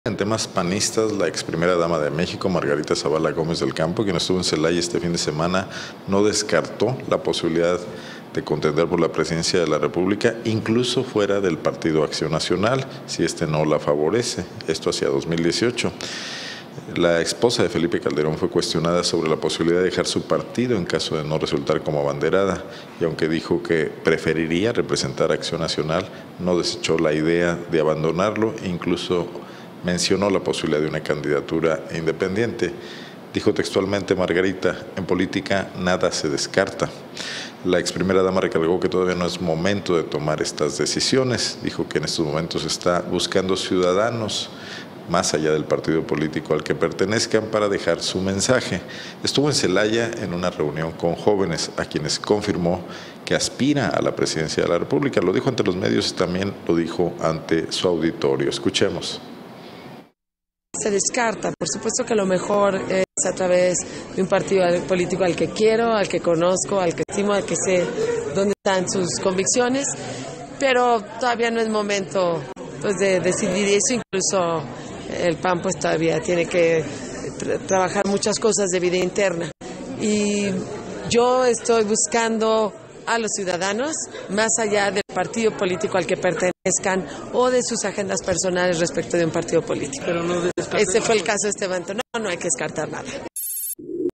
En temas panistas, la ex primera dama de México, Margarita Zavala Gómez del Campo, quien estuvo en Celaya este fin de semana, no descartó la posibilidad de contender por la presidencia de la República, incluso fuera del Partido Acción Nacional, si este no la favorece, esto hacia 2018. La esposa de Felipe Calderón fue cuestionada sobre la posibilidad de dejar su partido en caso de no resultar como abanderada, y aunque dijo que preferiría representar a Acción Nacional, no desechó la idea de abandonarlo e incluso mencionó la posibilidad de una candidatura independiente. Dijo textualmente Margarita: en política nada se descarta. La ex primera dama recalcó que todavía no es momento de tomar estas decisiones. Dijo que en estos momentos está buscando ciudadanos más allá del partido político al que pertenezcan para dejar su mensaje. Estuvo en Celaya en una reunión con jóvenes a quienes confirmó que aspira a la presidencia de la República. Lo dijo ante los medios y también lo dijo ante su auditorio. Escuchemos. Se descarta, por supuesto que lo mejor es a través de un partido político al que quiero, al que conozco, al que estimo, al que sé dónde están sus convicciones, pero todavía no es momento pues, de decidir eso. Incluso el PAN pues todavía tiene que trabajar muchas cosas de vida interna, y yo estoy buscando a los ciudadanos más allá del partido político al que pertenezcan o de sus agendas personales respecto de un partido político. Pero no este fue el caso de Esteban. No hay que descartar nada.